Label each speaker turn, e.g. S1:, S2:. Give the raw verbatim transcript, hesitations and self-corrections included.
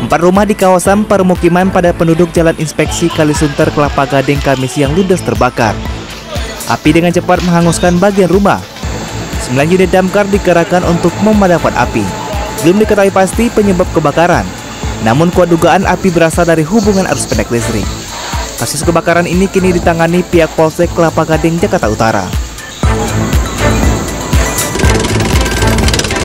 S1: Empat rumah di kawasan permukiman pada penduduk Jalan Inspeksi Kalisunter, Kelapa Gading, Kamis siang ludes terbakar. Api dengan cepat menghanguskan bagian rumah. Sembilan unit damkar dikerahkan untuk memadamkan api. Belum diketahui pasti penyebab kebakaran, namun kuat dugaan api berasal dari hubungan arus pendek listrik. Kasus kebakaran ini kini ditangani pihak Polsek Kelapa Gading, Jakarta Utara.